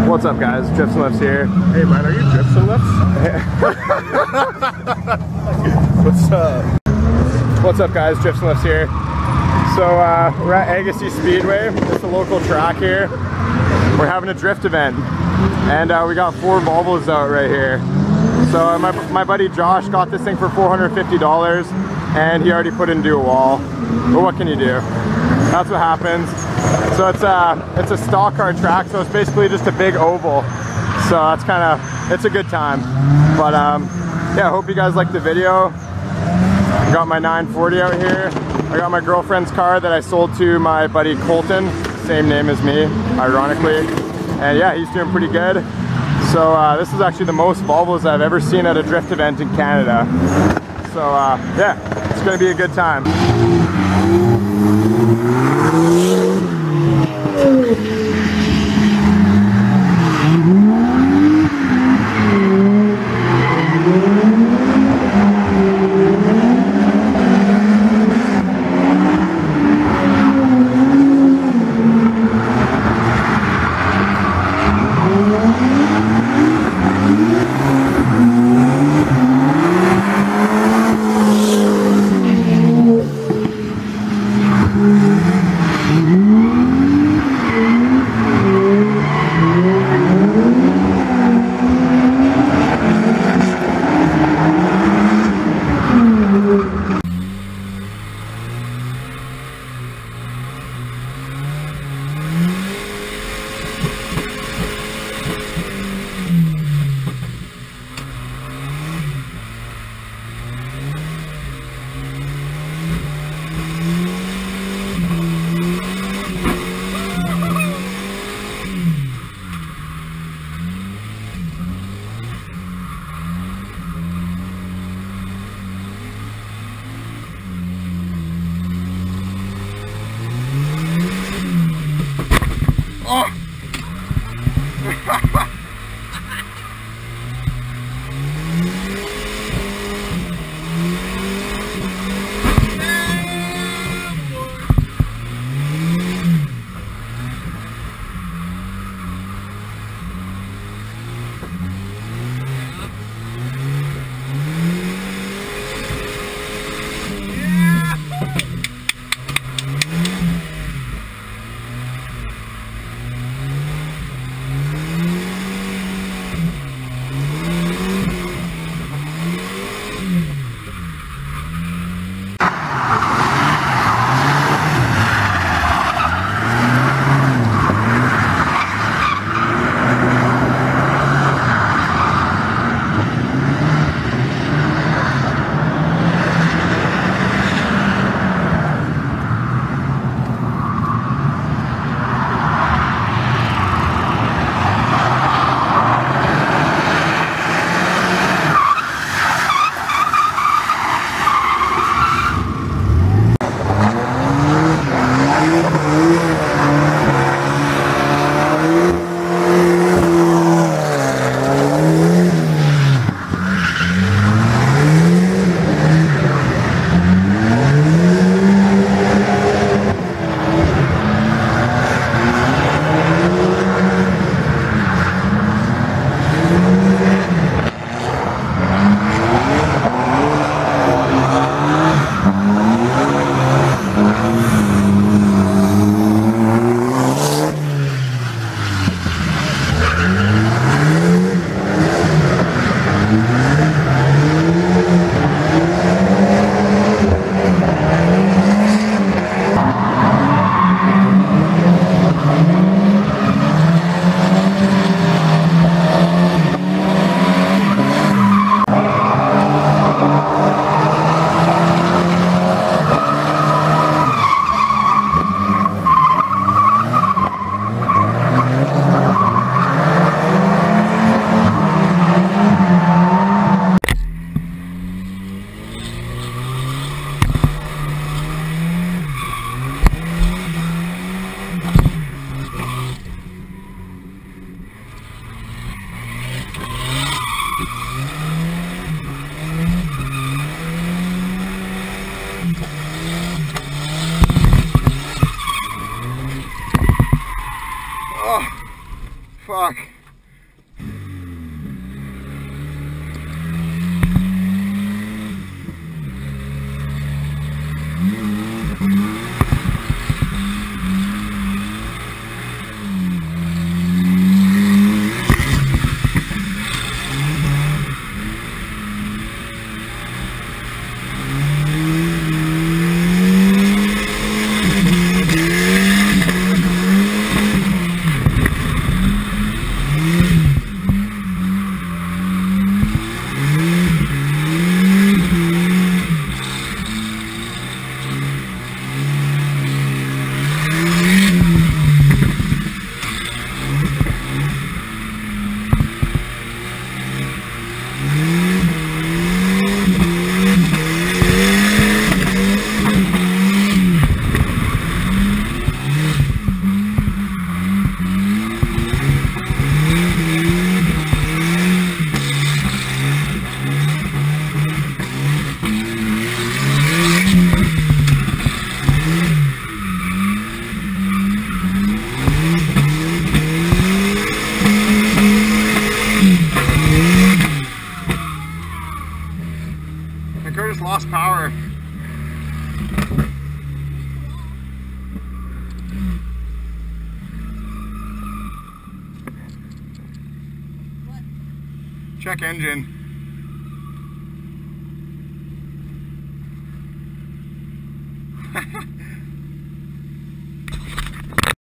What's up, guys? Drifts and Lifts here. Hey man, are you drifts and lifts? What's up? What's up, guys? Drifts and Lifts here. So we're at Agassiz Speedway. It's a local track here. We're having a drift event, and we got 4 Volvos out right here. So my buddy Josh got this thing for $450, and he already put it into a wall. But what can you do? That's what happens. So it's a stock car track, so it's basically just a big oval. So that's it's a good time. But yeah, I hope you guys like the video. I got my 940 out here. I got my girlfriend's car that I sold to my buddy Colton, same name as me, ironically. And yeah, he's doing pretty good. So this is actually the most Volvos I've ever seen at a drift event in Canada. So yeah, it's gonna be a good time. Oh! Fuck. My car just lost power. Check engine.